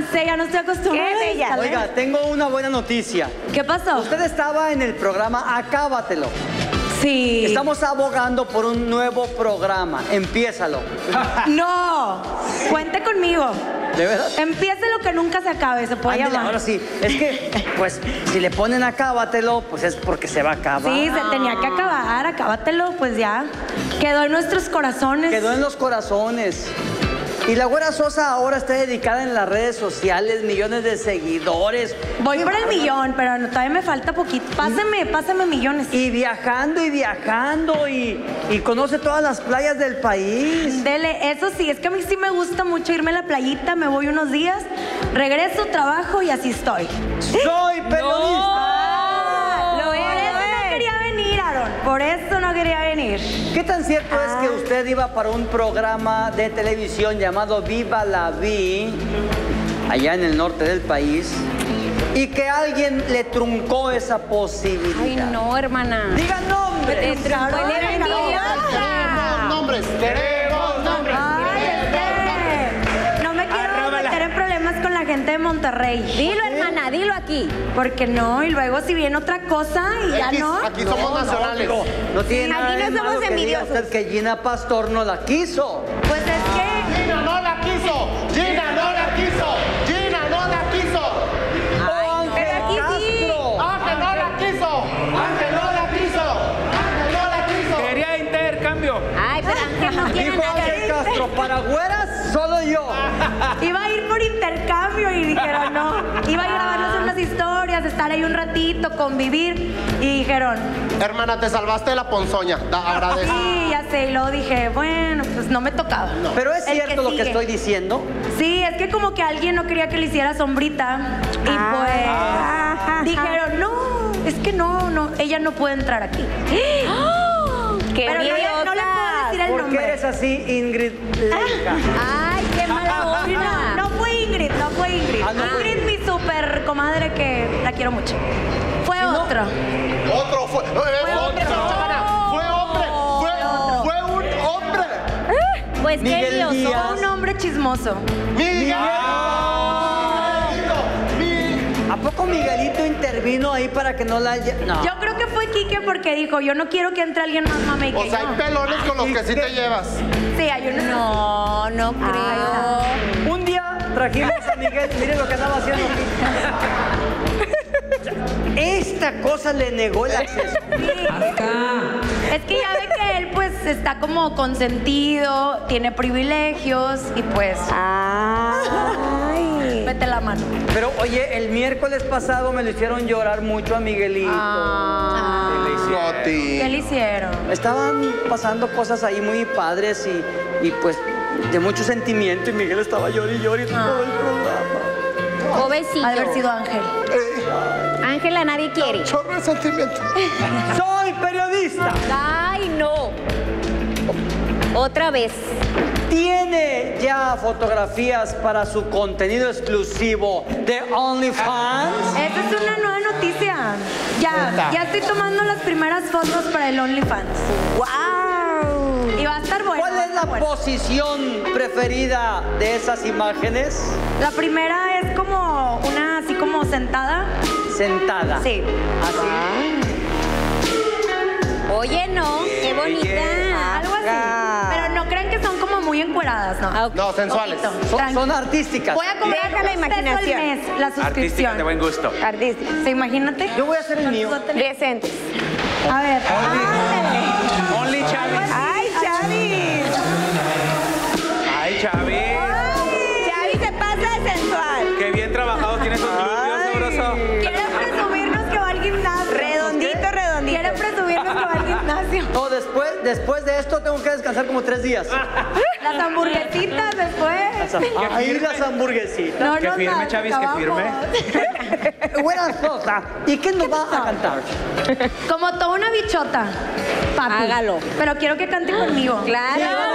cansé, ya no estoy acostumbrada. Qué bella. Oiga, tengo una buena noticia. ¿Qué pasó? Usted estaba en el programa Acábatelo. Sí. Estamos abogando por un nuevo programa. Empiézalo. No, cuente conmigo. ¿De verdad? Empiece lo que nunca se acabe, se puede Ándale, llamar. ahora sí. Es que, pues, si le ponen Acábatelo, pues es porque se va a acabar. Sí, se tenía que acabar, acábatelo, pues ya. Quedó en nuestros corazones. Quedó en los corazones. Y la Güera Sosa ahora está dedicada en las redes sociales, millones de seguidores. Voy por el millón, pero todavía me falta poquito. Pásame millones. Y viajando y conoce todas las playas del país. Dele, eso sí, es que a mí sí me gusta mucho irme a la playita, me voy unos días, regreso, trabajo y así estoy. Soy periodista. Por eso no quería venir, Aaron, por eso no quería venir. ¿Qué tan cierto es que usted iba para un programa de televisión llamado Viva la Vi, allá en el norte del país, y que alguien le truncó esa posibilidad? Ay, no, hermana. ¡Diga nombres! Te truncó el envidiosa. Queremos nombres. No me quiero meter en problemas con la gente de Monterrey. Dilo, hermana, dilo aquí. Porque no, y luego si viene otra cosa y ya no. Aquí somos nacionales. No tiene nada Aquí no de somos malo que diga envidiosos. usted que Gina Pastor no la quiso. Pues es que... Gina no la quiso. Gina no la quiso. Gina no la quiso. Pero aquí sí. Ángel no la quiso. Ángel no la quiso. Ángel no la quiso. Quería intercambio. Ay, pero Ángel no quiere Dijo nada. Ángel Castro, para güeras, solo yo. Iba a ir por intercambio y dijeron no. Iba a grabarnos unas historias, estar ahí un ratito, convivir. Y dijeron, Hermana, te salvaste de la ponzoña. Agradezco. sí, ya sé. Y luego dije, bueno, pues no me tocaba. Pero es El cierto lo que sigue. estoy diciendo. Sí, es que como que alguien no quería que le hiciera sombrita. Y pues dijeron, no, es que no, ella no puede entrar aquí. ¡Qué Pero no le puedo decir el ¿Por qué nombre. eres así, Ingrid Leica? Ay, qué mala onda. No fue Ingrid, no fue Ingrid. Ah, no fue Ingrid, mi super comadre que la quiero mucho. Fue otro. Otro fue. Hombre, chavana. Fue hombre. Fue un hombre. Pues qué Miguel dioso. Díaz. Fue un hombre chismoso. Miguel. ¿A poco Miguelito intervino ahí para que no la haya...? No. Yo creo que fue Quique porque dijo, yo no quiero que entre alguien más mame que O sea, hay yo. pelones con los que sí te llevas. Sí, hay unos. No, no creo. Un día trajimos a Miguel, miren lo que andaba haciendo aquí. Esta cosa le negó el acceso. Es que ya ve que él pues está como consentido, tiene privilegios y pues Ay. mete la mano. Pero oye, el miércoles pasado me lo hicieron llorar mucho a Miguelito. Goti. ¿Qué le hicieron? Estaban pasando cosas ahí muy padres y pues de mucho sentimiento y Miguel estaba llorando y llorando todo el programa. Pobrecillo. Ha de haber sido Ángel. Ángela nadie quiere. Chorro de sentimiento. ¡Soy periodista! Ay, no. Otra vez. ¿Tiene ya fotografías para su contenido exclusivo de OnlyFans? Esta es una nueva noticia. Ya estoy tomando las primeras fotos para el OnlyFans. ¡Wow! Y va a estar bueno. ¿Cuál es la posición preferida de esas imágenes? La primera es como una así como sentada. Sentada. Sí. Así. Oye, no. Qué bonita. Algo así. Pero no crean que son como muy encueradas, ¿no? Ah, ok. No, sensuales. Son artísticas. Voy a cobrar Deja la $1 al imaginación. mes la Artística suscripción. de buen gusto. Artística. ¿Se imagínate? Yo voy a hacer el mío. Decentes. A ver. ándale. Only Chavis. ¡Ay, Chavi! Ay, Chavis. Chavi se pasa de sensual. Qué bien trabajado tiene esos glúteos, sabroso. Quiere presumirnos que va al gimnasio. Redondito, redondito. Quiere presumirnos que va al gimnasio. No, después de esto tengo que descansar como 3 días. Las hamburguesitas después. Ahí las hamburguesitas. No, Que no, firme, no, Chavis, que firme. Buena Sosa. ¿Y quién nos va a cantar? Como toda una bichota. Papi. Hágalo. Pero quiero que cante conmigo. Claro.